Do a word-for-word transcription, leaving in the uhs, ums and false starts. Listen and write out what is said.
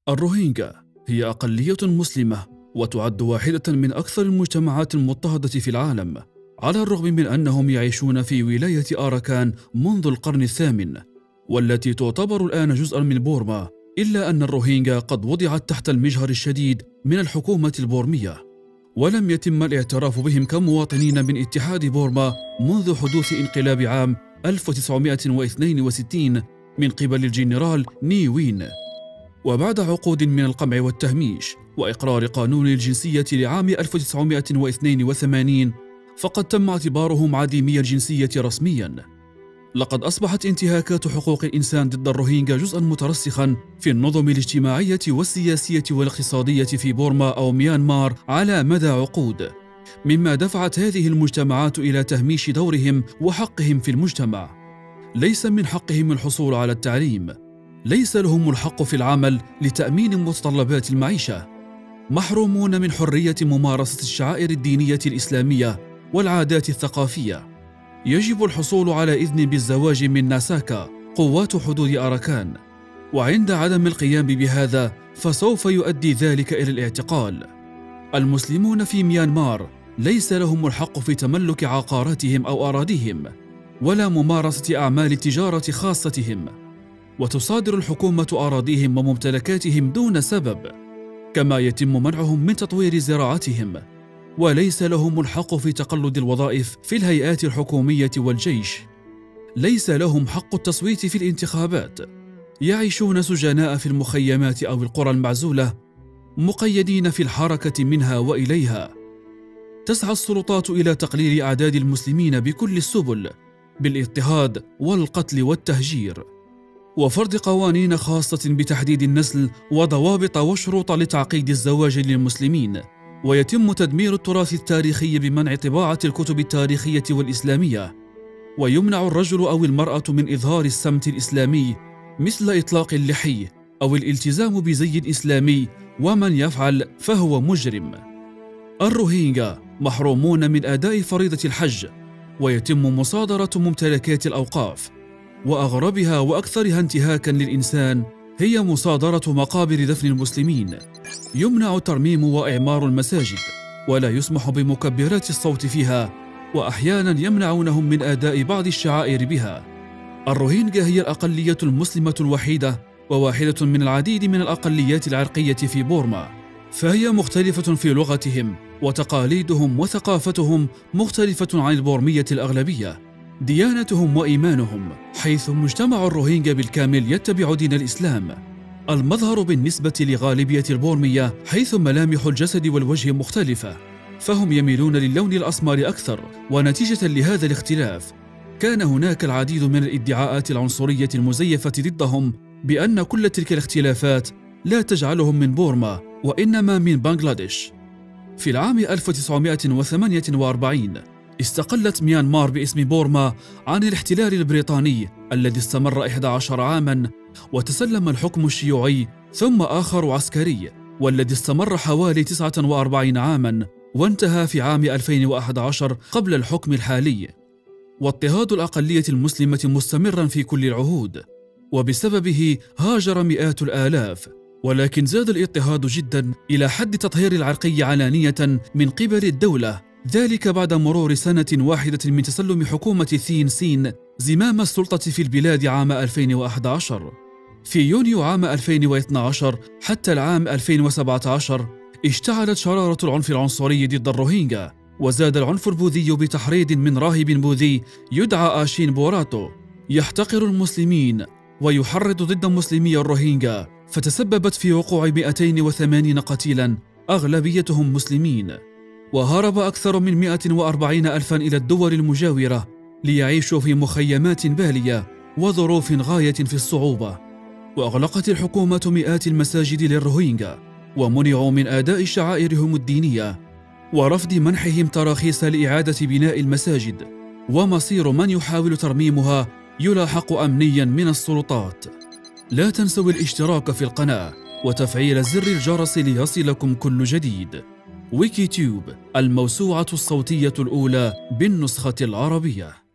الروهينجا هي أقلية مسلمة وتعد واحدة من أكثر المجتمعات المضطهدة في العالم، على الرغم من أنهم يعيشون في ولاية آراكان منذ القرن الثامن، والتي تعتبر الآن جزءا من بورما، إلا أن الروهينجا قد وضعت تحت المجهر الشديد من الحكومة البورمية، ولم يتم الاعتراف بهم كمواطنين من اتحاد بورما منذ حدوث انقلاب عام ألف وتسعمائة واثنين وستين من قبل الجنرال ني وين. وبعد عقود من القمع والتهميش وإقرار قانون الجنسية لعام ألف وتسعمائة واثنين وثمانين، فقد تم اعتبارهم عديمي الجنسية رسمياً. لقد أصبحت انتهاكات حقوق الإنسان ضد الروهينجا جزءاً مترسخاً في النظم الاجتماعية والسياسية والاقتصادية في بورما أو ميانمار على مدى عقود، مما دفعت هذه المجتمعات إلى تهميش دورهم وحقهم في المجتمع. ليس من حقهم الحصول على التعليم، ليس لهم الحق في العمل لتأمين متطلبات المعيشة، محرومون من حرية ممارسة الشعائر الدينية الإسلامية والعادات الثقافية. يجب الحصول على إذن بالزواج من ناساكا قوات حدود أراكان، وعند عدم القيام بهذا فسوف يؤدي ذلك إلى الاعتقال. المسلمون في ميانمار ليس لهم الحق في تملك عقاراتهم أو أراضيهم، ولا ممارسة أعمال التجارة خاصتهم، وتصادر الحكومة أراضيهم وممتلكاتهم دون سبب، كما يتم منعهم من تطوير زراعتهم، وليس لهم الحق في تقلد الوظائف في الهيئات الحكومية والجيش. ليس لهم حق التصويت في الانتخابات. يعيشون سجناء في المخيمات أو القرى المعزولة، مقيدين في الحركة منها وإليها. تسعى السلطات إلى تقليل أعداد المسلمين بكل السبل، بالاضطهاد والقتل والتهجير، وفرض قوانين خاصة بتحديد النسل وضوابط وشروط لتعقيد الزواج للمسلمين. ويتم تدمير التراث التاريخي بمنع طباعة الكتب التاريخية والإسلامية، ويمنع الرجل أو المرأة من إظهار السمت الإسلامي مثل إطلاق اللحي أو الالتزام بزي إسلامي، ومن يفعل فهو مجرم. الروهينجا محرومون من أداء فريضة الحج، ويتم مصادرة ممتلكات الأوقاف، وأغربها وأكثرها انتهاكاً للإنسان هي مصادرة مقابر دفن المسلمين. يمنع ترميم وإعمار المساجد، ولا يسمح بمكبرات الصوت فيها، وأحياناً يمنعونهم من أداء بعض الشعائر بها. الروهينجا هي الأقلية المسلمة الوحيدة، وواحدة من العديد من الأقليات العرقية في بورما، فهي مختلفة في لغتهم، وتقاليدهم وثقافتهم مختلفة عن البورمية الأغلبية. ديانتهم وإيمانهم، حيث مجتمع الروهينجا بالكامل يتبع دين الإسلام، المظهر بالنسبة لغالبية البورمية، حيث ملامح الجسد والوجه مختلفة، فهم يميلون للون الأسمر أكثر. ونتيجة لهذا الاختلاف كان هناك العديد من الادعاءات العنصرية المزيفة ضدهم بأن كل تلك الاختلافات لا تجعلهم من بورما، وإنما من بنغلاديش. في العام ألف وتسعمائة وثمانية وأربعين استقلت ميانمار باسم بورما عن الاحتلال البريطاني الذي استمر إحدى عشر عاماً، وتسلم الحكم الشيوعي ثم آخر عسكري، والذي استمر حوالي تسعة وأربعين عاماً، وانتهى في عام ألفين وأحد عشر قبل الحكم الحالي. واضطهاد الأقلية المسلمة مستمراً في كل العهود، وبسببه هاجر مئات الآلاف. ولكن زاد الاضطهاد جداً إلى حد تطهير العرقي علانية من قبل الدولة، ذلك بعد مرور سنة واحدة من تسلم حكومة ثين سين زمام السلطة في البلاد عام ألفين وأحد عشر. في يونيو عام ألفين واثني عشر حتى العام ألفين وسبعة عشر اشتعلت شرارة العنف العنصري ضد الروهينجا، وزاد العنف البوذي بتحريض من راهب بوذي يدعى آشين بوراتو يحتقر المسلمين ويحرض ضد مسلمي الروهينجا، فتسببت في وقوع مئتين وثمانين قتيلاً أغلبيتهم مسلمين. وهرب أكثر من مئة وأربعين ألفاً إلى الدول المجاورة ليعيشوا في مخيمات بالية وظروف غاية في الصعوبة. وأغلقت الحكومة مئات المساجد للروهينجا، ومنعوا من أداء شعائرهم الدينية، ورفض منحهم تراخيص لإعادة بناء المساجد. ومصير من يحاول ترميمها يلاحق أمنياً من السلطات. لا تنسوا الاشتراك في القناة وتفعيل زر الجرس ليصلكم كل جديد. ويكي تيوب، الموسوعة الصوتية الأولى بالنسخة العربية.